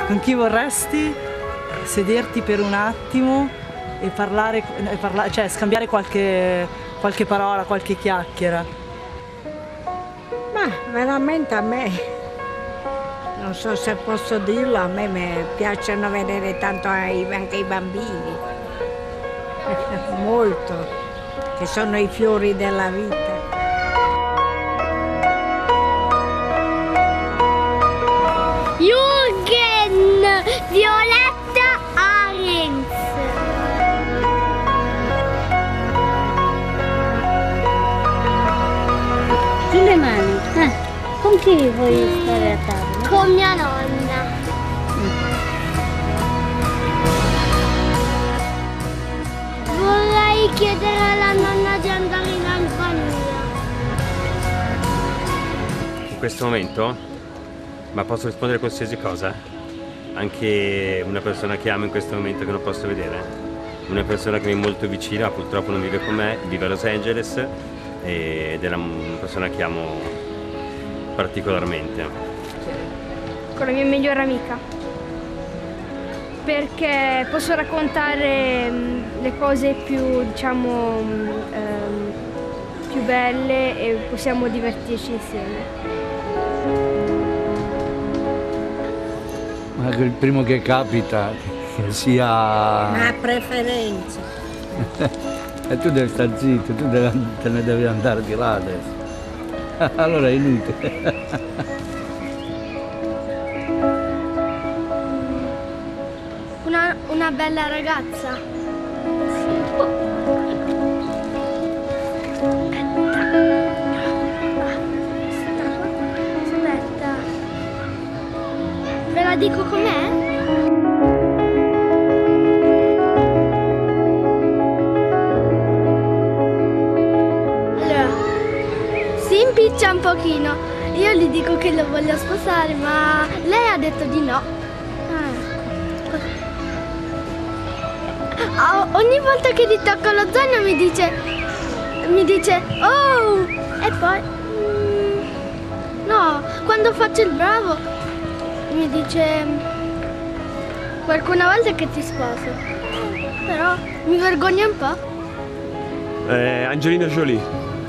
Con chi vorresti sederti per un attimo e parlare, cioè scambiare qualche parola, qualche chiacchiera? Ma veramente a me, non so se posso dirlo, a me mi piacciono vedere tanto anche i bambini, molto, che sono i fiori della vita. Jürgen Violetta Arens. Giù le mani. Con chi vuoi stare a tavola? Con mia nonna. Vorrei chiedere alla nonna di andare in Albania. In questo momento? Ma posso rispondere a qualsiasi cosa? Anche una persona che amo in questo momento che non posso vedere? Una persona che mi è molto vicina, ma purtroppo non vive con me, vive a Los Angeles ed è una persona che amo particolarmente. Con la mia migliore amica, perché posso raccontare le cose più, diciamo, più belle e possiamo divertirci insieme. Ma il primo che capita che sia... Una preferenza. E tu devi stare zitto, tu te ne devi andare di là adesso. Allora è inutile. Una bella ragazza. Aspetta. Ve la dico com'è? Allora, si impiccia un pochino. Io gli dico che lo voglio sposare, ma lei ha detto di no. Ogni volta che gli tocco lo zaino mi dice oh, e poi no, quando faccio il bravo mi dice qualcuna volta che ti sposo, però mi vergogno un po'. Angelina Jolie,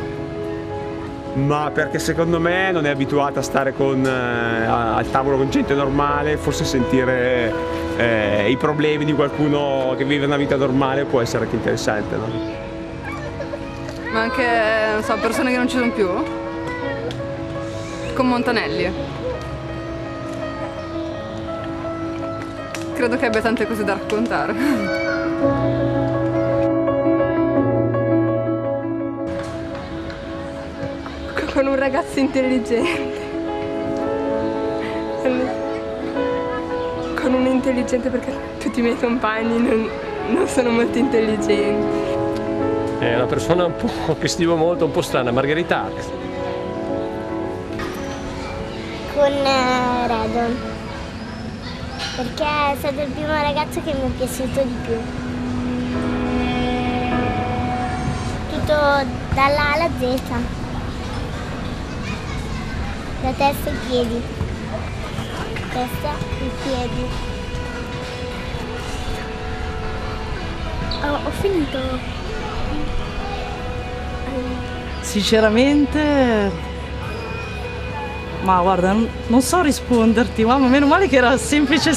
ma perché secondo me non è abituata a stare al tavolo con gente normale, forse sentire i problemi di qualcuno che vive una vita normale può essere anche interessante, no? Ma anche, non so, persone che non ci sono più? Con Montanelli. Credo che abbia tante cose da raccontare. Con un ragazzo intelligente. Con un intelligente, perché tutti i miei compagni non sono molto intelligenti. È una persona un po' che stimo molto, un po' strana, Margherita Hack. Con Redon, perché è stato il primo ragazzo che mi è piaciuto di più. Tutto dalla A alla Z, da testa ai piedi, testa e piedi. Ho finito. Sinceramente, ma guarda, non so risponderti, mamma, meno male che era semplice.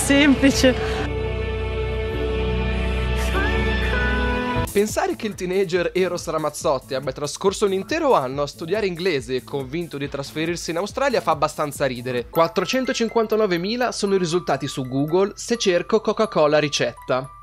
Pensare che il teenager Eros Ramazzotti abbia trascorso un intero anno a studiare inglese e convinto di trasferirsi in Australia fa abbastanza ridere. 459.000 sono i risultati su Google se cerco Coca-Cola ricetta.